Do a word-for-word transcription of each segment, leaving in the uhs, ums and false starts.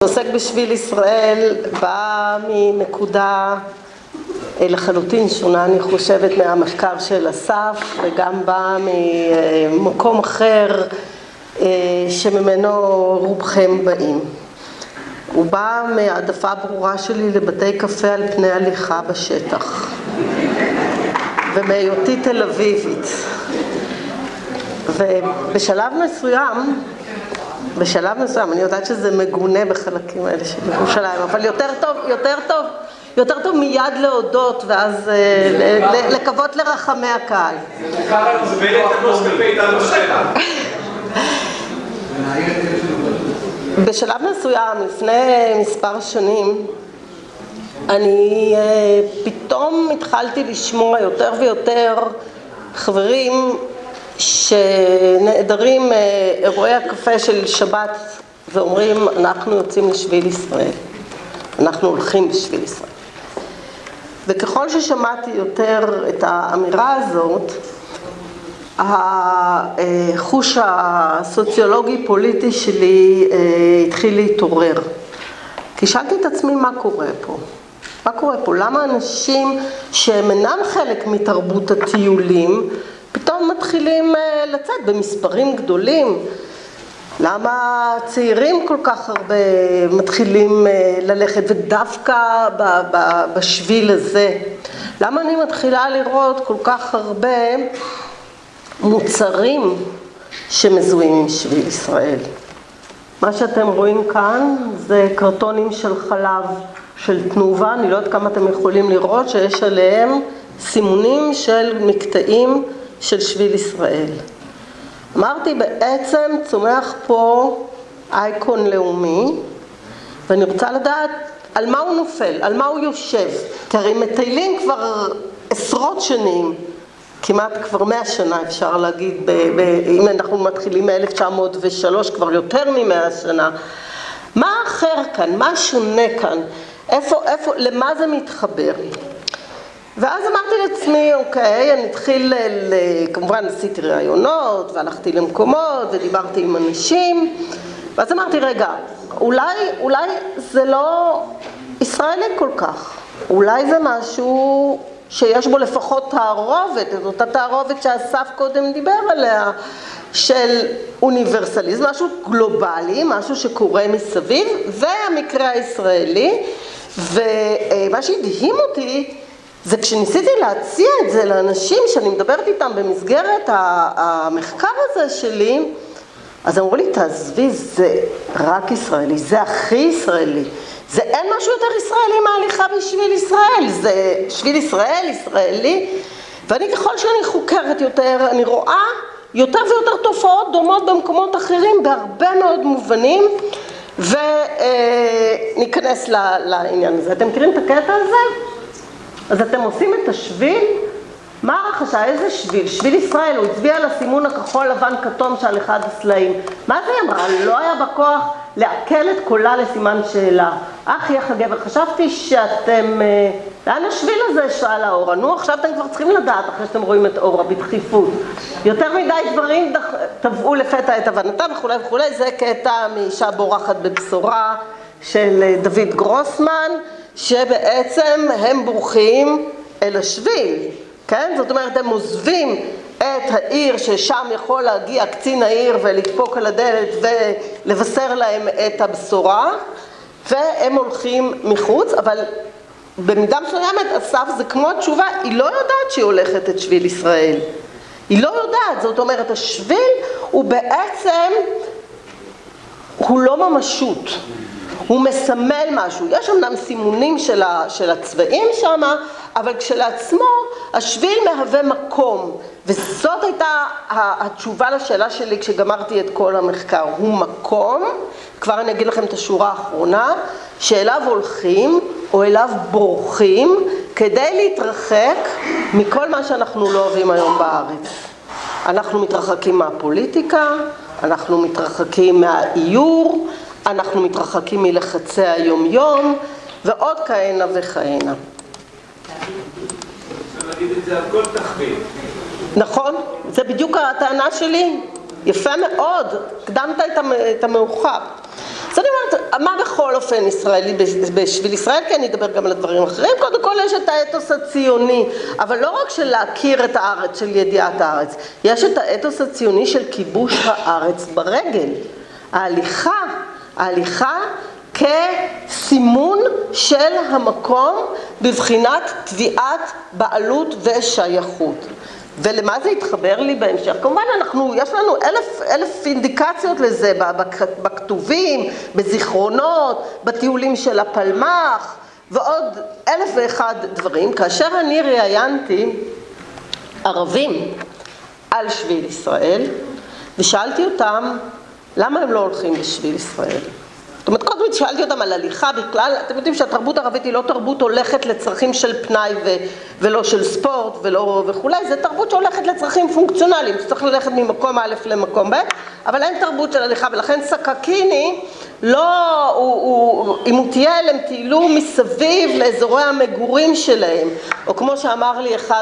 שעוסק בשביל ישראל בא מנקודה לחלוטין שונה, אני חושבת, מהמחקר של אסף, וגם בא ממקום אחר שממנו רובכם באים. הוא בא מהעדפה ברורה שלי לבתי קפה על פני הליכה בשטח, ומהיותי תל אביבית. ובשלב מסוים, בשלב מסוים, אני יודעת שזה מגונה בחלקים האלה של ירושלים, אבל יותר טוב, יותר טוב, יותר טוב מיד להודות, ואז לקוות לרחמי הקהל. בשלב מסוים, לפני מספר שנים, אני פתאום התחלתי לשמוע יותר ויותר חברים שנעדרים אירועי הקפה של שבת ואומרים, אנחנו יוצאים לשביל ישראל, אנחנו הולכים לשביל ישראל. וככל ששמעתי יותר את האמירה הזאת, החוש הסוציולוגי-פוליטי שלי התחיל להתעורר. כי שאלתי את עצמי מה קורה פה. מה קורה פה? למה אנשים שהם אינם חלק מתרבות הטיולים, פתאום מתחילים לצאת במספרים גדולים? למה צעירים כל כך הרבה מתחילים ללכת, ודווקא בשביל הזה? למה אני מתחילה לראות כל כך הרבה מוצרים שמזוהים עם שביל ישראל? מה שאתם רואים כאן זה קרטונים של חלב של תנובה, אני לא יודעת כמה אתם יכולים לראות שיש עליהם סימונים של מקטעים של שביל ישראל. אמרתי, בעצם צומח פה אייקון לאומי, ואני רוצה לדעת על מה הוא נופל, על מה הוא יושב. כי הרי מטיילים כבר עשרות שנים, כמעט כבר מאה שנה אפשר להגיד, ב- ב- אם אנחנו מתחילים מ-אלף תשע מאות ושלוש, כבר יותר ממאה שנה. מה אחר כאן? מה שונה כאן? איפה, איפה, למה זה מתחבר? ואז אמרתי לעצמי, אוקיי, אני אתחיל, ל- כמובן עשיתי ראיונות, והלכתי למקומות, ודיברתי עם אנשים, ואז אמרתי, רגע, אולי, אולי זה לא ישראלי כל כך, אולי זה משהו שיש בו לפחות תערובת, את אותה תערובת שאסף קודם דיבר עליה, של אוניברסליזם, משהו גלובלי, משהו שקורה מסביב, והמקרה הישראלי, ומה שהדהים אותי, זה כשניסיתי להציע את זה לאנשים שאני מדברת איתם במסגרת המחקר הזה שלי, אז אמרו לי, תעזבי, זה רק ישראלי, זה הכי ישראלי. זה אין משהו יותר ישראלי מההליכה בשביל ישראל, זה שביל ישראל, ישראלי. ואני ככל שאני חוקרת יותר, אני רואה יותר ויותר תופעות דומות במקומות אחרים, בהרבה מאוד מובנים, וניכנס לעניין הזה. אתם מכירים את הקטע הזה? אז אתם עושים את השביל, מה החשש? איזה שביל? שביל ישראל, הוא הצביע על הסימון הכחול לבן כתום שעל אחד הסלעים. מה זה היא אמרה? לא היה בכוח לעכל את קולה לסימן שאלה. אך יח הגבר, חשבתי שאתם, לאן השביל הזה שאל האורה? נו, עכשיו אתם כבר צריכים לדעת, אחרי שאתם רואים את אורה בדחיפות. יותר מדי דברים טבעו לפתע את הבנתם וכו' וכו'. זה קטע מאישה בורחת בבשורה של דוד גרוסמן, שבעצם הם בורחים אל השביל, כן? זאת אומרת, הם עוזבים את העיר ששם יכול להגיע קצין העיר ולדפוק על הדלת ולבשר להם את הבשורה, והם הולכים מחוץ, אבל במידה מסוימת, אסף, זה כמו התשובה, היא לא יודעת שהיא הולכת את שביל ישראל. היא לא יודעת, זאת אומרת, השביל הוא בעצם, הוא לא ממשות. הוא מסמל משהו, יש אמנם סימונים של, ה, של הצבעים שם, אבל כשלעצמו השביל מהווה מקום, וזאת הייתה התשובה לשאלה שלי כשגמרתי את כל המחקר, הוא מקום, כבר אני אגיד לכם את השורה האחרונה, שאליו הולכים או אליו בורחים כדי להתרחק מכל מה שאנחנו לא אוהבים היום בארץ. אנחנו מתרחקים מהפוליטיקה, אנחנו מתרחקים מהאיור, אנחנו מתרחקים מלחצי היום-יום, ועוד כהנה וכהנה. אפשר להגיד את זה על כל תחביב. נכון, זה בדיוק הטענה שלי. יפה מאוד, קדמת את המאוחר. אז אני אומרת, מה בכל אופן ישראלי בשביל ישראל? כי אני אדבר גם על הדברים אחרים. קודם כל יש את האתוס הציוני, אבל לא רק של להכיר את הארץ, של ידיעת הארץ. יש את האתוס הציוני של כיבוש הארץ ברגל. ההליכה, ההליכה כסימון של המקום בבחינת תביעת בעלות ושייכות. ולמה זה התחבר לי בהמשך? כמובן אנחנו, יש לנו אלף, אלף אינדיקציות לזה בכתובים, בזיכרונות, בטיולים של הפלמ"ח ועוד אלף ואחד דברים. כאשר אני ראיינתי ערבים על שביל ישראל ושאלתי אותם למה הם לא הולכים בשביל ישראל. זאת אומרת, קודם שאלתי אותם על הליכה בכלל, אתם יודעים שהתרבות הערבית היא לא תרבות הולכת לצרכים של פנאי ו- ולא של ספורט ולא וכולי, זה תרבות שהולכת לצרכים פונקציונליים, שצריך ללכת ממקום א' למקום ב', אבל אין תרבות של הליכה, ולכן סקקיני, לא, הוא, הוא, אם הוא טייל, הם טיילו מסביב לאזורי המגורים שלהם, או כמו שאמר לי אחד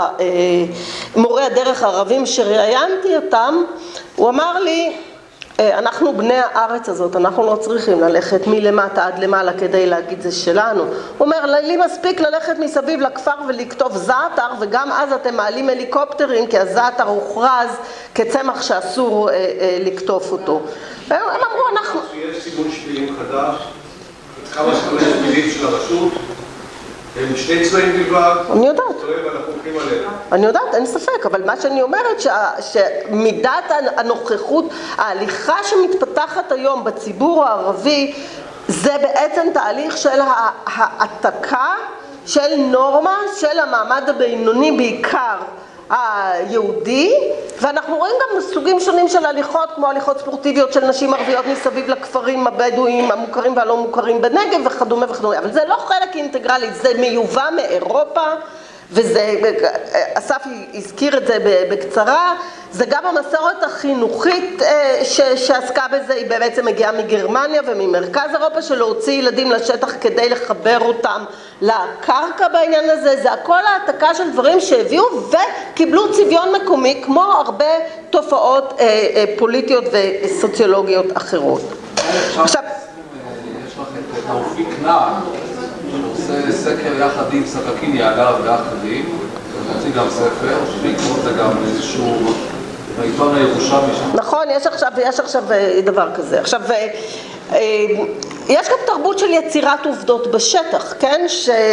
מורי הדרך הערבים שראיינתי אותם, הוא אמר לי, אנחנו בני הארץ הזאת, אנחנו לא צריכים ללכת מלמטה עד למעלה כדי להגיד זה שלנו. הוא אומר, לי מספיק ללכת מסביב לכפר ולכתוב זעתר, וגם אז אתם מעלים הליקופטרים, כי הזעתר הוכרז כצמח שאסור אה, אה, לקטוף אותו. הם אמרו, אנחנו... יש סימון שבילים חדש, כמה שכוני שבילים של הרשות, הם שני צבעים בלבד. אני יודעת. ואנחנו הולכים עליהם. אני יודעת, אין ספק, אבל מה שאני אומרת, שמידת הנוכחות, ההליכה שמתפתחת היום בציבור הערבי, זה בעצם תהליך של העתקה של נורמה של המעמד הבינוני בעיקר היהודי, ואנחנו רואים גם סוגים שונים של הליכות, כמו הליכות ספורטיביות של נשים ערביות מסביב לכפרים הבדואיים המוכרים והלא מוכרים בנגב וכדומה וכדומה, אבל זה לא חלק אינטגרלי, זה מיובא מאירופה, וזה, אסף הזכיר את זה בקצרה, זה גם המסורת החינוכית ש, שעסקה בזה, היא בעצם מגיעה מגרמניה וממרכז אירופה, של להוציא ילדים לשטח כדי לחבר אותם לקרקע בעניין הזה, זה הכל העתקה של דברים שהביאו וקיבלו צביון מקומי, כמו הרבה תופעות פוליטיות וסוציולוגיות אחרות. עכשיו, יש לך את תאופיק נער, שעושה סקר יחד עם סקקיני אגב ואחרים, מוציא גם ספר, שבעקבות זה גם איזשהו בעיתון הירושלמי. נכון, יש עכשיו, יש עכשיו דבר כזה. עכשיו, יש גם תרבות של יצירת עובדות בשטח, כן?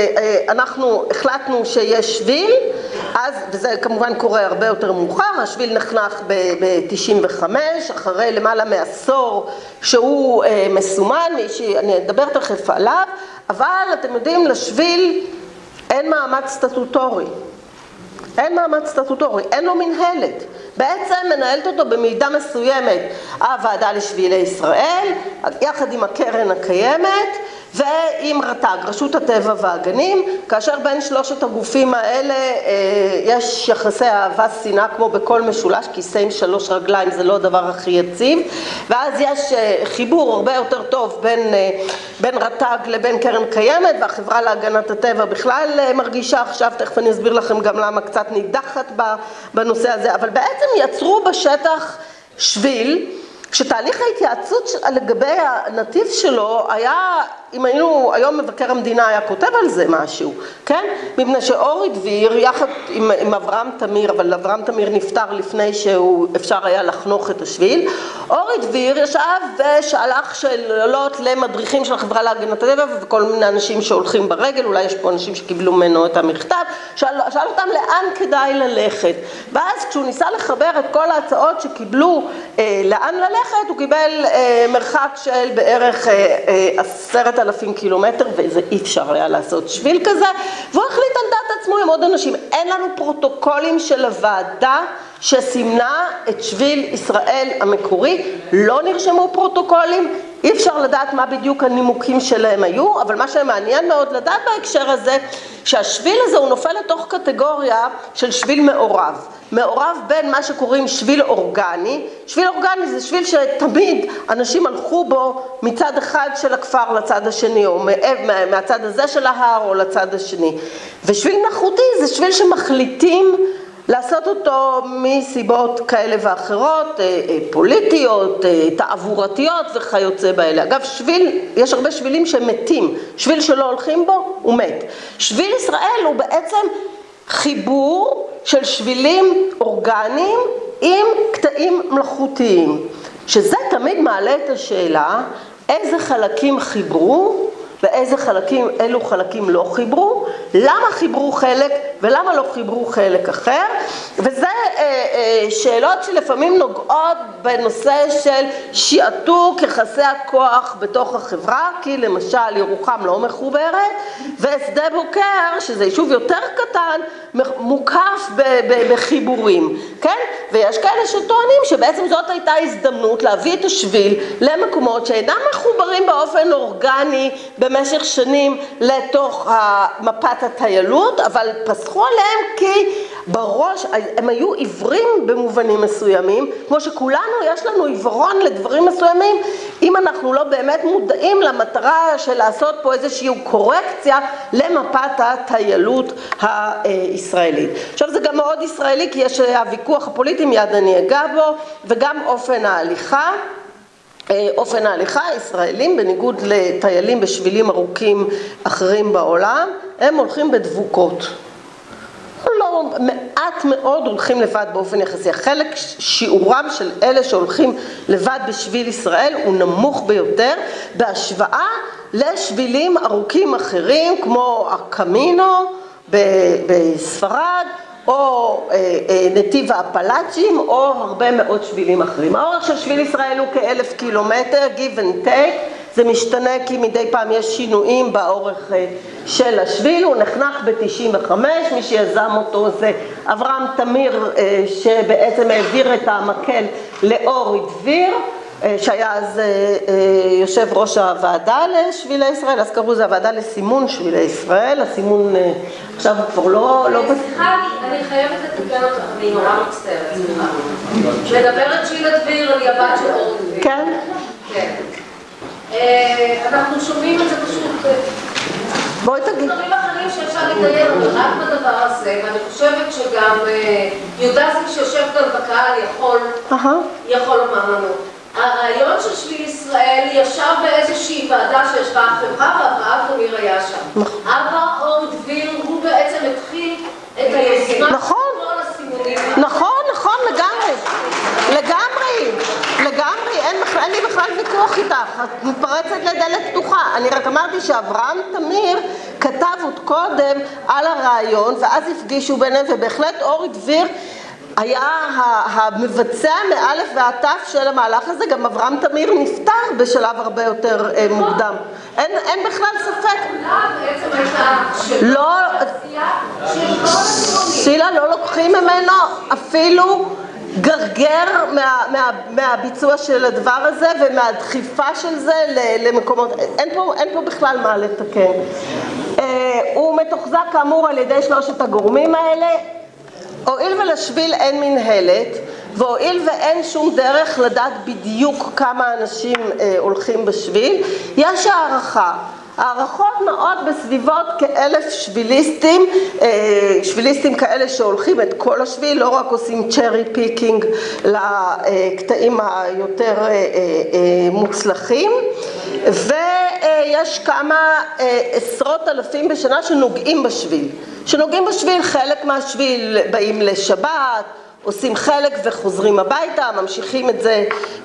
שאנחנו החלטנו שיש שביל, אז, וזה כמובן קורה הרבה יותר מאוחר, השביל נחנך ב-תשעים וחמש, אחרי למעלה מעשור שהוא מסומן, אני אדבר תכף עליו, אבל אתם יודעים, לשביל אין מעמד סטטוטורי. אין מעמד סטטוטורי, אין לו מנהלת. בעצם מנהלת אותו במידה מסוימת הוועדה לשבילי ישראל, יחד עם הקרן הקיימת ועם רט"ג, רשות הטבע והגנים, כאשר בין שלושת הגופים האלה יש יחסי אהבה שנאה כמו בכל משולש, כיסא עם שלוש רגליים זה לא הדבר הכי יציב, ואז יש חיבור הרבה יותר טוב בין, בין רט"ג לבין קרן קיימת, והחברה להגנת הטבע בכלל מרגישה עכשיו, תכף אני אסביר לכם גם למה קצת נידחת בנושא הזה, אבל בעצם יצרו בשטח שביל, כשתהליך ההתייעצות לגבי הנתיב שלו היה, אם היינו, היום מבקר המדינה היה כותב על זה משהו, כן? מפני שאורי דביר, יחד עם, עם אברהם תמיר, אבל אברהם תמיר נפטר לפני שהוא אפשר היה לחנוך את השביל, אורי דביר ישב ושלח שאלות למדריכים של החברה להגנת הטבע וכל מיני אנשים שהולכים ברגל, אולי יש פה אנשים שקיבלו ממנו את המכתב, שאל, שאל אותם לאן כדאי ללכת, ואז כשהוא ניסה לחבר את כל ההצעות שקיבלו אה, לאן ללכת, הוא קיבל אה, מרחק של בערך אה, אה, עשרת אלפים קילומטר, וזה אי אפשר היה לעשות שביל כזה, והוא החליט על דעת עצמו עם עוד אנשים. אין לנו פרוטוקולים של הוועדה שסימנה את שביל ישראל המקורי, לא נרשמו פרוטוקולים, אי אפשר לדעת מה בדיוק הנימוקים שלהם היו, אבל מה שמעניין מאוד לדעת בהקשר הזה, שהשביל הזה הוא נופל לתוך קטגוריה של שביל מעורב. מעורב בין מה שקוראים שביל אורגני. שביל אורגני זה שביל שתמיד אנשים הלכו בו מצד אחד של הכפר לצד השני, או מהצד הזה של ההר או לצד השני. ושביל מלאכותי זה שביל שמחליטים לעשות אותו מסיבות כאלה ואחרות, פוליטיות, תעבורתיות וכיוצא באלה. אגב, שביל, יש הרבה שבילים שמתים, שביל שלא הולכים בו הוא מת. שביל ישראל הוא בעצם חיבור של שבילים אורגניים עם קטעים מלאכותיים, שזה תמיד מעלה את השאלה איזה חלקים חיברו ואיזה חלקים, אילו חלקים לא חיברו, למה חיברו חלק ולמה לא חיברו חלק אחר, וזה אה, אה, שאלות שלפעמים נוגעות בנושא של שעתוק יחסי הכוח בתוך החברה, כי למשל ירוחם לא מחוברת, ושדה בוקר, שזה יישוב יותר קטן, מוקף ב- ב- בחיבורים, כן? ויש כאלה שטוענים שבעצם זאת הייתה הזדמנות להביא את השביל למקומות שאינם מחוברים באופן אורגני במשך שנים לתוך מפת הטיילות, אבל פסחו עליהם כי בראש הם היו עיוורים במובנים מסוימים, כמו שכולנו יש לנו עיוורון לדברים מסוימים, אם אנחנו לא באמת מודעים למטרה של לעשות פה איזושהי קורקציה למפת הטיילות הישראלית. עכשיו זה גם מאוד ישראלי כי יש הוויכוח הפוליטי, מיד אני אגע בו, וגם אופן ההליכה. אופן ההליכה, הישראלים, בניגוד לטיילים בשבילים ארוכים אחרים בעולם, הם הולכים בדבוקות. לא, מעט מאוד הולכים לבד באופן יחסי. החלק, שיעורם של אלה שהולכים לבד בשביל ישראל הוא נמוך ביותר, בהשוואה לשבילים ארוכים אחרים, כמו הקמינו בספרד, או נתיב האפלאצ'ים, או הרבה מאוד שבילים אחרים. האורך של שביל ישראל הוא כאלף קילומטר, give and take, זה משתנה כי מדי פעם יש שינויים באורך של השביל, הוא נחנך ב-תשעים וחמש, מי שיזם אותו זה אברהם תמיר, שבעצם העביר את המקל לאורי דביר, שהיה אז יושב ראש הוועדה לשבילי ישראל, אז קראו זה הוועדה לסימון שבילי ישראל, הסימון עכשיו הוא כבר לא... סליחה, אני חייבת לתקן אותך, אני נורא מצטערת, סליחה. מדברת שילה דביר על יבת של אורי דביר. כן? כן. אנחנו שומעים את זה פשוט... בואי תגיד. דברים אחרים שאפשר להתדיין, אבל רק בדבר הזה, ואני חושבת שגם יהודה זיק שיושב כאן בקהל יכול לומר לנו. הרעיון של שביל ישראל ישב באיזושהי ועדה שישבה החברה, ואברהם תמיר היה שם. אבא אורי דביר הוא בעצם התחיל את היוזמה של כל הסימונים. נכון, נכון, לגמרי. לגמרי, לגמרי, אין לי בכלל ויכוח איתך, את מתפרצת לדלת פתוחה. אני רק אמרתי שאברהם תמיר כתב עוד קודם על הרעיון, ואז הפגישו ביניהם, ובהחלט אורי דביר היה המבצע מאלף ועד תף של המהלך הזה. גם אברהם תמיר נפטר בשלב הרבה יותר מוקדם. אין, אין בכלל ספק. לא, שילה לא לוקחים ממנו אפילו גרגר מה, מה, מהביצוע של הדבר הזה ומהדחיפה של זה למקומות. אין פה, אין פה בכלל מה לתקן. הוא מתוחזק כאמור על ידי שלושת הגורמים האלה. הואיל ולשביל אין מנהלת, והואיל ואין שום דרך לדעת בדיוק כמה אנשים אה, הולכים בשביל, יש הערכה. הערכות נעות בסביבות כאלף שביליסטים, אה, שביליסטים כאלה שהולכים את כל השביל, לא רק עושים צ'רי פיקינג לקטעים היותר אה, אה, מוצלחים, ויש כמה אה, עשרות אלפים בשנה שנוגעים בשביל. שנוגעים בשביל, חלק מהשביל באים לשבת, עושים חלק וחוזרים הביתה, ממשיכים את זה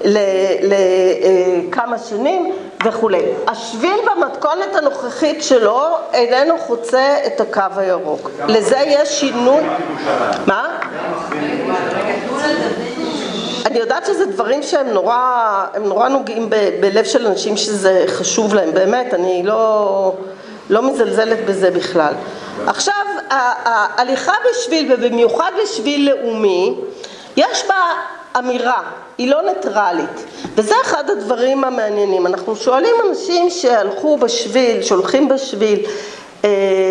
לכמה שנים וכו'. השביל במתכונת הנוכחית שלו איננו חוצה את הקו הירוק. לזה יש שינוי. מה? אני יודעת שזה דברים שהם נורא, הם נורא נוגעים ב- בלב של אנשים שזה חשוב להם, באמת, אני לא, לא מזלזלת בזה בכלל. עכשיו, ההליכה בשביל, ובמיוחד בשביל לאומי, יש בה אמירה, היא לא ניטרלית, וזה אחד הדברים המעניינים. אנחנו שואלים אנשים שהלכו בשביל, שהולכים בשביל, אה,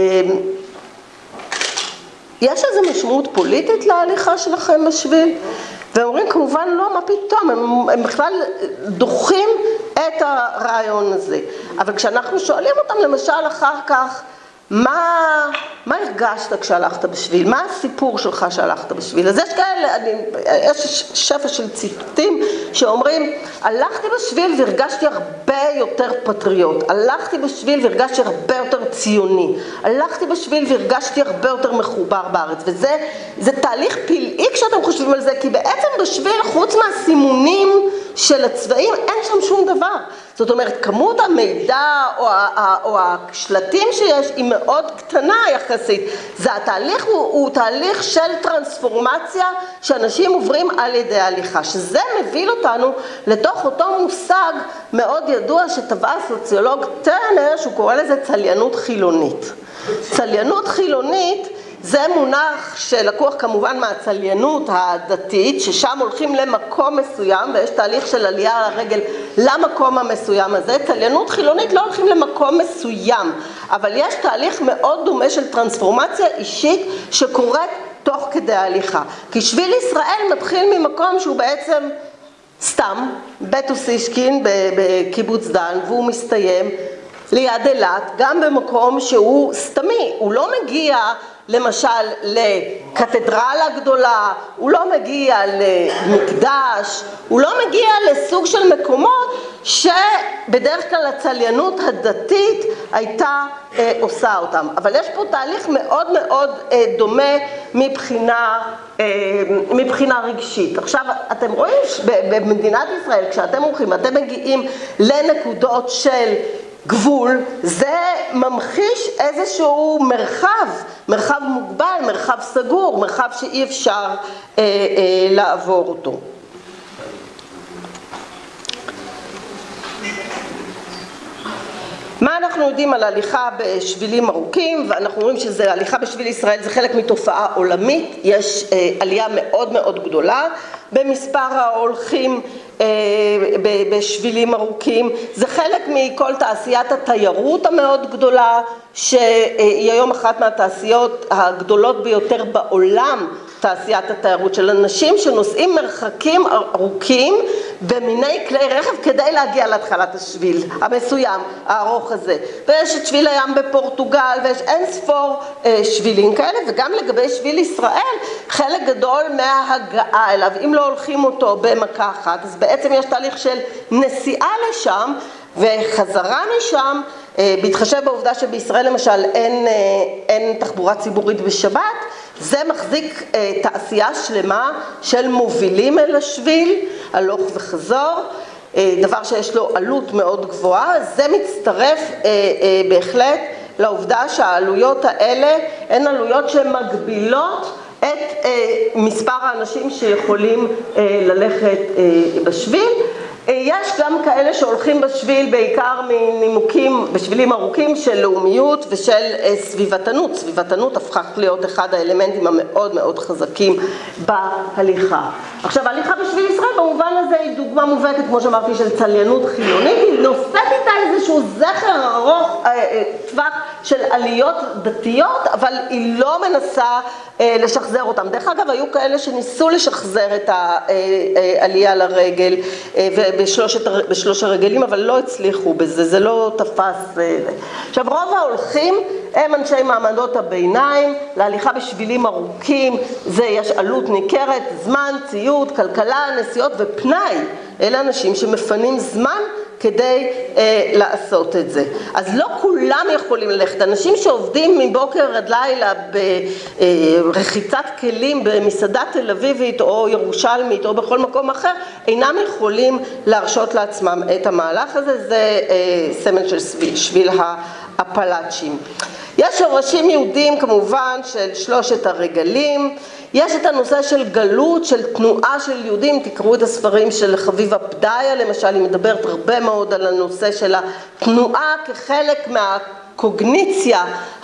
יש איזו משמעות פוליטית להליכה שלכם בשביל? והם אומרים כמובן לא, מה פתאום, הם, הם בכלל דוחים את הרעיון הזה. אבל כשאנחנו שואלים אותם למשל אחר כך, מה, מה הרגשת כשהלכת בשביל? מה הסיפור שלך שהלכת בשביל? אז יש כאלה, אני, יש שפע של ציטוטים שאומרים, הלכתי בשביל והרגשתי הרבה יותר פטריוט, הלכתי בשביל והרגשתי הרבה יותר ציוני, הלכתי בשביל והרגשתי הרבה יותר מחובר בארץ, וזה זה תהליך פלאי כשאתם חושבים על זה, כי בעצם בשביל, חוץ מהסימונים של הצבעים, אין שם שום דבר. זאת אומרת, כמות המידע או, ה, או השלטים שיש היא מאוד קטנה יחסית. זה התהליך הוא, הוא תהליך של טרנספורמציה שאנשים עוברים על ידי הליכה, שזה מביא אותנו לתוך אותו מושג מאוד ידוע שטבע הסוציולוג טרנר, שהוא קורא לזה צליינות חילונית. צליינות חילונית זה מונח שלקוח כמובן מהצליינות הדתית, ששם הולכים למקום מסוים, ויש תהליך של עלייה על הרגל למקום המסוים הזה. צליינות חילונית לא הולכים למקום מסוים, אבל יש תהליך מאוד דומה של טרנספורמציה אישית שקורית תוך כדי ההליכה. כי שביל ישראל מתחיל ממקום שהוא בעצם סתם, בית אוסישקין בקיבוץ דן, והוא מסתיים ליד אילת, גם במקום שהוא סתמי, הוא לא מגיע למשל לקתדרלה גדולה, הוא לא מגיע למקדש, הוא לא מגיע לסוג של מקומות שבדרך כלל הצליינות הדתית הייתה אה, עושה אותם. אבל יש פה תהליך מאוד מאוד אה, דומה מבחינה, אה, מבחינה רגשית. עכשיו, אתם רואים במדינת ישראל, כשאתם הולכים, אתם מגיעים לנקודות של גבול, זה ממחיש איזשהו מרחב, מרחב מוגבל, מרחב סגור, מרחב שאי אפשר אה, אה, לעבור אותו. מה אנחנו יודעים על הליכה בשבילים ארוכים? ואנחנו רואים שזה הליכה בשביל ישראל זה חלק מתופעה עולמית, יש אה, עלייה מאוד מאוד גדולה במספר ההולכים אה, בשבילים ארוכים, זה חלק מכל תעשיית התיירות המאוד גדולה, שהיא היום אחת מהתעשיות הגדולות ביותר בעולם, תעשיית התיירות של אנשים שנוסעים מרחקים ארוכים במיני כלי רכב כדי להגיע להתחלת השביל המסוים, הארוך הזה. ויש את שביל הים בפורטוגל ויש אין ספור אה, שבילים כאלה, וגם לגבי שביל ישראל חלק גדול מההגעה אליו, אם לא הולכים אותו במכה אחת, אז בעצם יש תהליך של נסיעה לשם וחזרה משם, אה, בהתחשב בעובדה שבישראל למשל אין, אה, אין תחבורה ציבורית בשבת, זה מחזיק אה, תעשייה שלמה של מובילים אל השביל, הלוך וחזור, אה, דבר שיש לו עלות מאוד גבוהה. זה מצטרף אה, אה, בהחלט לעובדה שהעלויות האלה הן עלויות שמגבילות את אה, מספר האנשים שיכולים אה, ללכת אה, בשביל. יש גם כאלה שהולכים בשביל בעיקר מנימוקים, בשבילים ארוכים של לאומיות ושל סביבתנות. סביבתנות הפכה להיות אחד האלמנטים המאוד מאוד חזקים בהליכה. עכשיו, ההליכה בשביל ישראל במובן הזה היא דוגמה מובהקת, כמו שאמרתי, של צליינות חילונית. היא נושאת איתה איזשהו זכר ארוך טווח של עליות דתיות, אבל היא לא מנסה לשחזר אותם. דרך אגב, היו כאלה שניסו לשחזר את העלייה לרגל בשלושת, בשלוש הרגלים, אבל לא הצליחו בזה, זה לא תפס. עכשיו, רוב ההולכים הם אנשי מעמדות הביניים, להליכה בשבילים ארוכים, זה יש עלות ניכרת, זמן, ציוד, כלכלה, נסיעות ופנאי. אלה אנשים שמפנים זמן כדי אה, לעשות את זה. אז לא כולם יכולים ללכת. אנשים שעובדים מבוקר עד לילה ברחיצת כלים במסעדה תל אביבית או ירושלמית או בכל מקום אחר, אינם יכולים להרשות לעצמם את המהלך הזה. זה אה, סמל של שביל, שביל האפלאצ'ים. יש שורשים יהודים כמובן של שלושת הרגלים, יש את הנושא של גלות, של תנועה של יהודים, תקראו את הספרים של חביבה פדיה, למשל, היא מדברת הרבה מאוד על הנושא של התנועה כחלק מהקוגניציה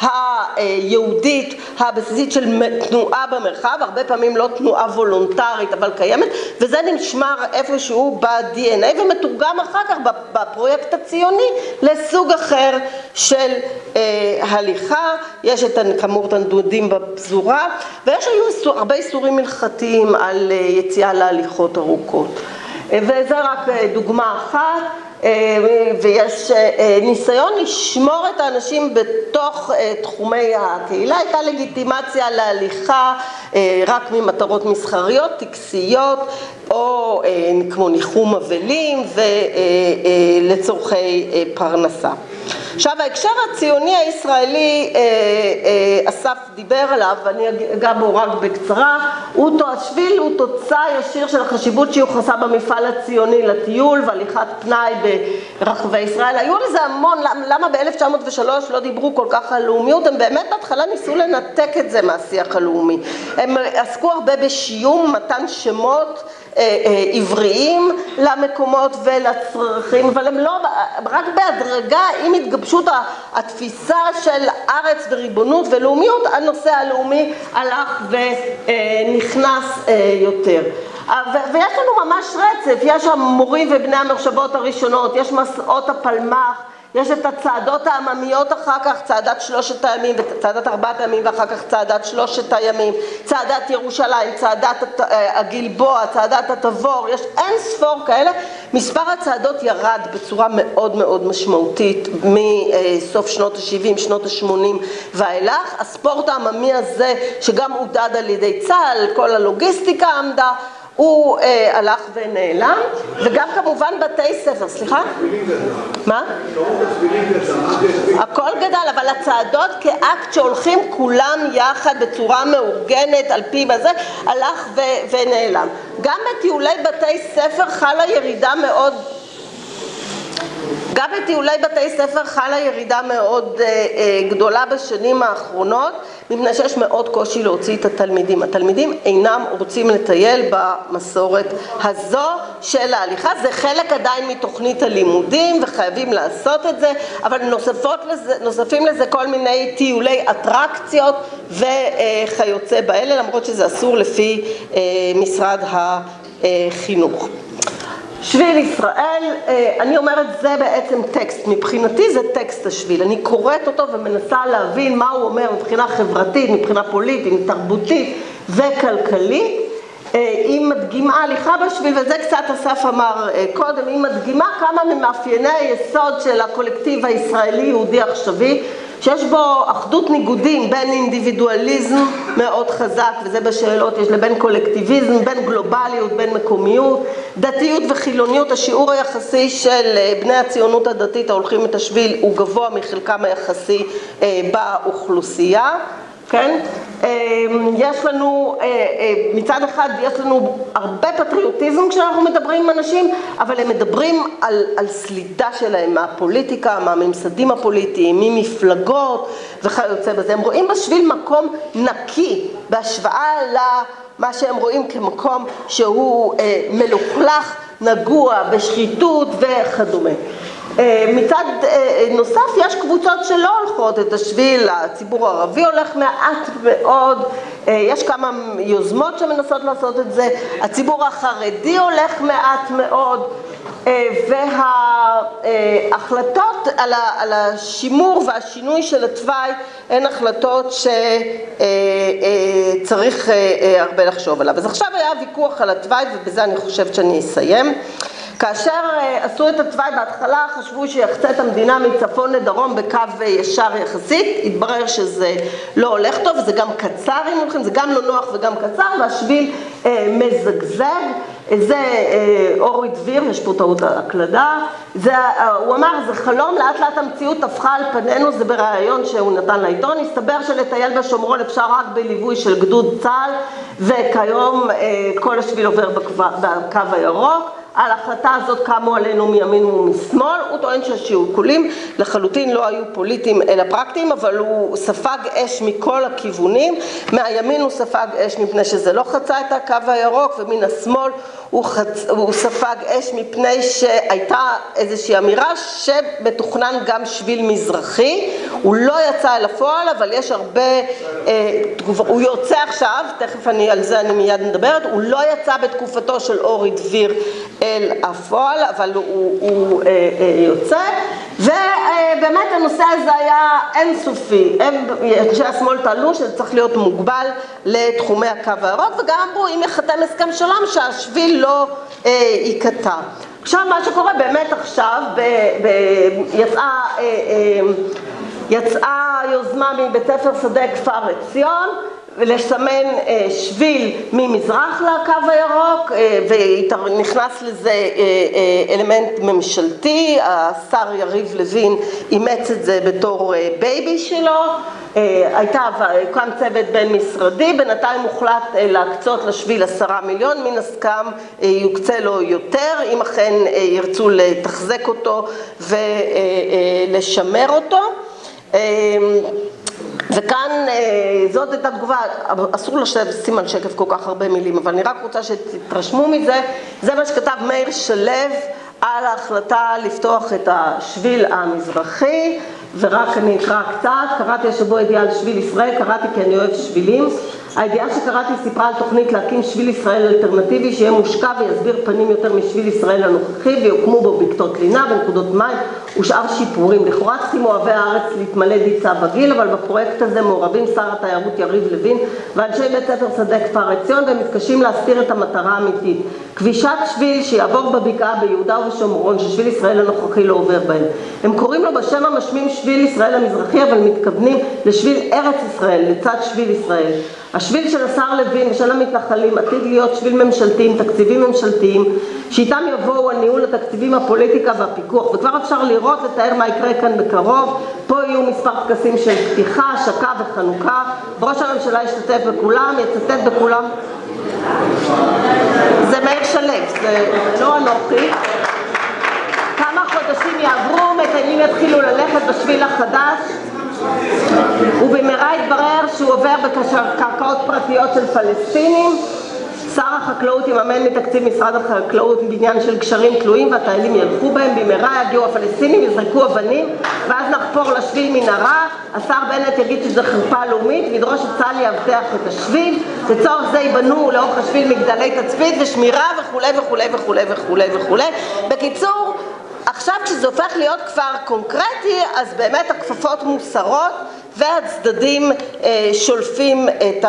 היהודית הבסיסית של תנועה במרחב, הרבה פעמים לא תנועה וולונטרית, אבל קיימת, וזה נשמר איפשהו ב-די אן איי, ומתורגם אחר כך בפרויקט הציוני לסוג אחר של אה, הליכה. יש את כאמור את הנדודים בפזורה, ויש היו הרבה איסורים הלכתיים על יציאה להליכות ארוכות. וזה רק דוגמה אחת, ויש ניסיון לשמור את האנשים בתוך תחומי הקהילה, הייתה לגיטימציה להליכה רק ממטרות מסחריות, טקסיות, או כמו ניחום אבלים ולצורכי פרנסה. עכשיו, ההקשר הציוני הישראלי, אסף דיבר עליו, ואני אגע בו רק בקצרה, השביל הוא תוצא ישיר של החשיבות שיוחסה במפעל הציוני לטיול והליכת פנאי ברחבי ישראל. היו לזה המון, למה ב-אלף תשע מאות ושלוש לא דיברו כל כך על לאומיות? הם באמת בהתחלה ניסו לנתק את זה מהשיח הלאומי. הם עסקו הרבה בשיום, מתן שמות עבריים למקומות ולצרכים, אבל הם לא, רק בהדרגה, עם התגבשות התפיסה של ארץ וריבונות ולאומיות, הנושא הלאומי הלך ונכנס יותר. ויש לנו ממש רצף, יש המורים ובני המחשבות הראשונות, יש מסעות הפלמ"ח, יש את הצעדות העממיות אחר כך, צעדת שלושת הימים וצעדת ארבעת הימים ואחר כך צעדת שלושת הימים, צעדת ירושלים, צעדת הגלבוע, צעדת התבור, יש אין ספור כאלה. מספר הצעדות ירד בצורה מאוד מאוד משמעותית מסוף שנות ה-שבעים, שנות ה-שמונים ואילך. הספורט העממי הזה שגם עודד על ידי צה"ל, כל הלוגיסטיקה עמדה, הוא אה, הלך ונעלם, וגם כמובן בתי ספר, סליחה? מה? הכל גדל, אבל הצעדות כאקט שהולכים כולם יחד בצורה מאורגנת על פי בזה, הלך ו- ונעלם. גם בטיולי בתי ספר חלה ירידה מאוד, גם בטיולי בתי ספר חלה ירידה מאוד אה, אה, גדולה בשנים האחרונות, מפני שיש מאוד קושי להוציא את התלמידים. התלמידים אינם רוצים לטייל במסורת הזו של ההליכה. זה חלק עדיין מתוכנית הלימודים וחייבים לעשות את זה, אבל נוספות לזה, נוספים לזה כל מיני טיולי אטרקציות וכיוצא באלה, למרות שזה אסור לפי אה, משרד החינוך. שביל ישראל, אני אומרת, זה בעצם טקסט, מבחינתי זה טקסט השביל, אני קוראת אותו ומנסה להבין מה הוא אומר מבחינה חברתית, מבחינה פוליטית, תרבותית וכלכלית. היא מדגימה הליכה בשביל, וזה קצת אסף אמר קודם, היא מדגימה כמה ממאפייני היסוד של הקולקטיב הישראלי-יהודי עכשווי, שיש בו אחדות ניגודים בין אינדיבידואליזם מאוד חזק, וזה בשאלות, יש לבין קולקטיביזם, בין גלובליות, בין מקומיות, דתיות וחילוניות. השיעור היחסי של בני הציונות הדתית ההולכים את השביל הוא גבוה מחלקם היחסי באוכלוסייה. כן? יש לנו, מצד אחד יש לנו הרבה פטריוטיזם כשאנחנו מדברים עם אנשים, אבל הם מדברים על, על סלידה שלהם מהפוליטיקה, מהממסדים הפוליטיים, ממפלגות וכיוצא בזה. הם רואים בשביל מקום נקי בהשוואה למה שהם רואים כמקום שהוא מלוכלך, נגוע בשחיתות וכדומה. מצד נוסף יש קבוצות שלא הולכות את השביל, הציבור הערבי הולך מעט מאוד, יש כמה יוזמות שמנסות לעשות את זה, הציבור החרדי הולך מעט מאוד, וההחלטות על השימור והשינוי של התוואי הן החלטות שצריך הרבה לחשוב עליו. אז עכשיו היה ויכוח על התוואי, ובזה אני חושבת שאני אסיים. כאשר עשו את התוואי בהתחלה חשבו שיחצה את המדינה מצפון לדרום בקו ישר יחסית, התברר שזה לא הולך טוב, זה גם קצר אם הולכים, זה גם לא נוח וגם קצר, והשביל אה, מזגזג. זה אה, אורי דביר, יש פה טעות הקלדה, זה, אה, הוא אמר, זה חלום, לאט לאט המציאות הפכה על פנינו, זה בראיון שהוא נתן לעיתון, הסתבר שלטייל בשומרון אפשר רק בליווי של גדוד צה"ל, וכיום אה, כל השביל עובר בקו, בקו הירוק. על ההחלטה הזאת קמו עלינו מימין ומשמאל. הוא טוען שהשיקולים לחלוטין לא היו פוליטיים אלא פרקטיים, אבל הוא ספג אש מכל הכיוונים. מהימין הוא ספג אש מפני שזה לא חצה את הקו הירוק, ומן השמאל הוא, חצ... הוא ספג אש מפני שהייתה איזושהי אמירה שמתוכנן גם שביל מזרחי. הוא לא יצא אל הפועל, אבל יש הרבה, אה, תגוב... הוא יוצא עכשיו, תכף אני, על זה אני מיד מדברת, הוא לא יצא בתקופתו של אורי דביר אל הפועל, אבל הוא, הוא אה, אה, יוצא, ובאמת הנושא הזה היה אינסופי, הם, אנשי השמאל טענו שזה צריך להיות מוגבל לתחומי הקו הירוק, וגם אמרו אם יחתם הסכם שלום שהשביל לא אה, ייקטע. עכשיו מה שקורה באמת עכשיו, ב, ב, יצאה, אה, אה, יצאה יוזמה מבית ספר שדה כפר עציון, ולסמן שביל ממזרח לקו הירוק, ונכנס לזה אלמנט ממשלתי, השר יריב לוין אימץ את זה בתור בייבי שלו, הייתה, הוקם צוות בין משרדי, בינתיים הוחלט להקצות לשביל עשרה מיליון, מן הסכם יוקצה לו יותר, אם אכן ירצו לתחזק אותו ולשמר אותו. וכאן זאת הייתה תגובה, אסור לשים על שקף כל כך הרבה מילים, אבל אני רק רוצה שתתרשמו מזה, זה מה שכתב מאיר שלו על ההחלטה לפתוח את השביל המזרחי, ורק אני אקרא קצת, קראתי השבוע ידיעה על שביל ישראל, קראתי כי אני אוהב שבילים, הידיעה שקראתי סיפרה על תוכנית להקים שביל ישראל אלטרנטיבי שיהיה מושקע ויסביר פנים יותר משביל ישראל הנוכחי, ויוקמו בו בקתות לינה ונקודות מים ושאר שיפורים. לכאורה צריכים אוהבי הארץ להתמלא דיצה בגיל, אבל בפרויקט הזה מעורבים שר התיירות יריב לוין ואנשי בית ספר שדה כפר עציון, והם מתקשים להסתיר את המטרה האמיתית. כבישת שביל שיעבור בבקעה ביהודה ובשומרון ששביל ישראל הנוכחי לא עובר בהם. הם קוראים לו בשם המשמים שביל ישראל המזרחי, אבל מתכוונים לשביל ארץ ישראל לצד שביל ישראל. השביל של השר לוין ושל המתנחלים עתיד להיות שביל ממשלתי עם תקציבים ממשלתיים, שאיתם יבואו הניהול התקציבים, הפוליטיקה והפיקוח, וכבר אפשר לראות, לתאר מה יקרה כאן בקרוב. פה יהיו מספר טקסים של פתיחה, השקה וחנוכה, ראש הממשלה ישתתף בכולם, יצטט בכולם. זה מאיר שלו, זה לא אנוכי. כמה חודשים יעברו, מטיילים יתחילו ללכת בשביל החדש, ובמהרה יתברר שהוא עובר בקרקעות פרטיות של פלסטינים. שר החקלאות יממן מתקציב משרד החקלאות בניין של גשרים תלויים, והטיילים ילכו בהם. במהרה יגיעו הפלסטינים, יזרקו אבנים, ואז נחפור לשביל מנהרה. השר בנט יגיד שזה חרפה לאומית, וידרוש שצה"ל יאבטח את השביל. לצורך זה ייבנו לאורך השביל מגדלי תצפית ושמירה וכו' וכו' וכו' וכו' וכו'. בקיצור, עכשיו כשזה הופך להיות כבר קונקרטי, אז באמת הכפפות מוסרות והצדדים שולפים את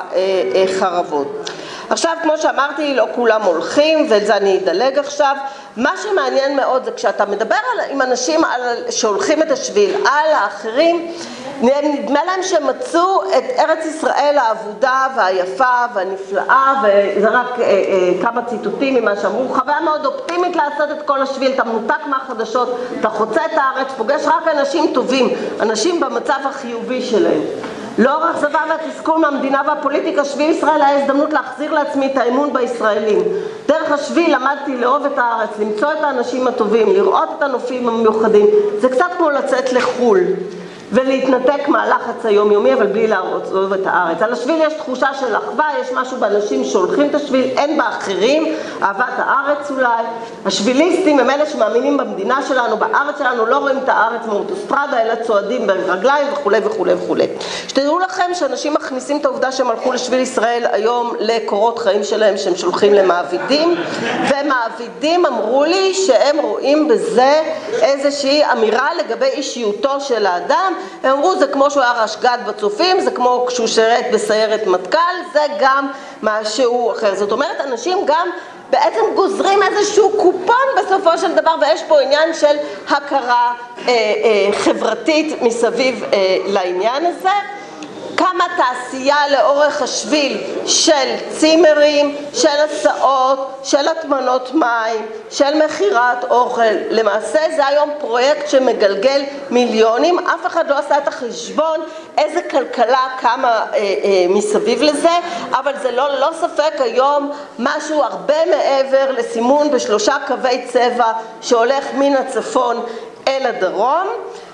החרבות. עכשיו, כמו שאמרתי, לא כולם הולכים, ואת זה אני אדלג עכשיו. מה שמעניין מאוד זה כשאתה מדבר על, עם אנשים על, שהולכים את השביל על האחרים, נדמה להם שמצאו את ארץ ישראל האבודה והיפה והנפלאה, וזה רק אה, אה, כמה ציטוטים ממה שאמרו. חוויה מאוד אופטימית לעשות את כל השביל, אתה מנותק מהחדשות, אתה חוצה את הארץ, פוגש רק אנשים טובים, אנשים במצב החיובי שלהם. לאור האכזבה והתסכול מהמדינה והפוליטיקה, שביל ישראל היה הזדמנות להחזיר לעצמי את האמון בישראלים. דרך השביל למדתי לאהוב את הארץ, למצוא את האנשים הטובים, לראות את הנופים המיוחדים. זה קצת כמו לצאת לחול ולהתנתק מהלחץ היומיומי, אבל בלי לאהוב את הארץ. על השביל יש תחושה של אחווה, יש משהו באנשים שהולכים את השביל, אין באחרים, אהבת הארץ אולי. השביליסטים הם אלה שמאמינים במדינה שלנו, בארץ שלנו, לא רואים את הארץ מאוטוסטרדה, אלא צועדים ברגליים וכו' וכו' וכו'. שתדעו לכם שאנשים מכניסים את העובדה שהם הלכו לשביל ישראל היום לקורות חיים שלהם שהם שולחים למעבידים, ומעבידים אמרו לי שהם רואים בזה איזושהי אמירה לגבי אישיותו של האדם. הם אמרו, זה כמו שהוא היה רשג"ד בצופים, זה כמו כשהוא שרת בסיירת מטכ"ל, זה גם משהו אחר. זאת אומרת, אנשים גם בעצם גוזרים איזשהו קופון בסופו של דבר, ויש פה עניין של הכרה אה, אה, חברתית מסביב אה, לעניין הזה. כמה תעשייה לאורך השביל של צימרים, של הסעות, של הטמנות מים, של מחירת אוכל. למעשה זה היום פרויקט שמגלגל מיליונים, אף אחד לא עשה את החשבון איזה כלכלה קמה אה, אה, מסביב לזה, אבל זה לא, לא ספק היום משהו הרבה מעבר לסימון בשלושה קווי צבע שהולך מן הצפון אל הדרום.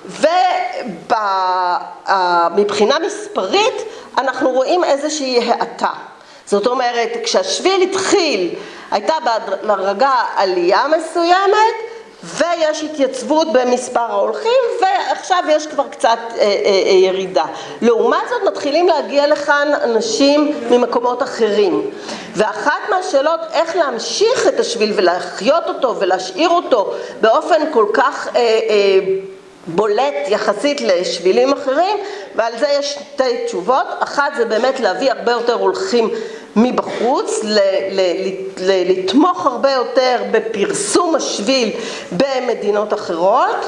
ומבחינה מספרית אנחנו רואים איזושהי האטה. זאת אומרת, כשהשביל התחיל הייתה בהדרגה עלייה מסוימת, ויש התייצבות במספר ההולכים, ועכשיו יש כבר קצת אה, אה, ירידה. לעומת זאת מתחילים להגיע לכאן אנשים ממקומות אחרים, ואחת מהשאלות איך להמשיך את השביל ולהחיות אותו ולהשאיר אותו באופן כל כך אה, אה, בולט יחסית לשבילים אחרים, ועל זה יש שתי תשובות. אחת זה באמת להביא הרבה יותר הולכים מבחוץ, ל- ל- ל- לתמוך הרבה יותר בפרסום השביל במדינות אחרות,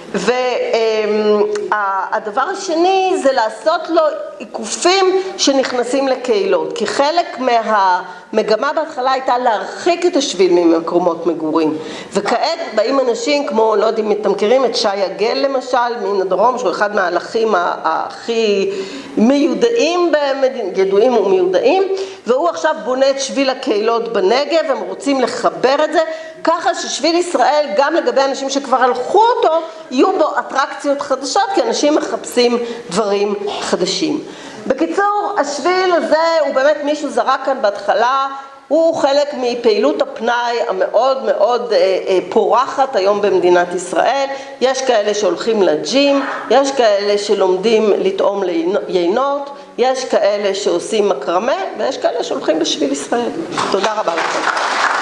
והדבר השני זה לעשות לו עיקופים שנכנסים לקהילות, כי חלק מהמגמה בהתחלה הייתה להרחיק את השביל ממקומות מגורים, וכעת באים אנשים כמו, לא יודעים אם אתם מכירים את שי עגל למשל מן הדרום, שהוא אחד מההלכים הכי מיודעים, ידועים ומיודעים, והוא עכשיו בונה את שביל הקהילות בנגב, הם רוצים לחבר את זה ככה ששביל ישראל גם לגבי אנשים שכבר הלכו אותו יהיו בו אטרקציות חדשות, כי אנשים מחפשים דברים חדשים. בקיצור, השביל הזה הוא באמת, מישהו זרק כאן בהתחלה, הוא חלק מפעילות הפנאי המאוד מאוד אה, אה, פורחת היום במדינת ישראל. יש כאלה שהולכים לג'ים, יש כאלה שלומדים לטעום יינות, יש כאלה שעושים מקרמה, ויש כאלה שהולכים בשביל ישראל. תודה רבה לכם.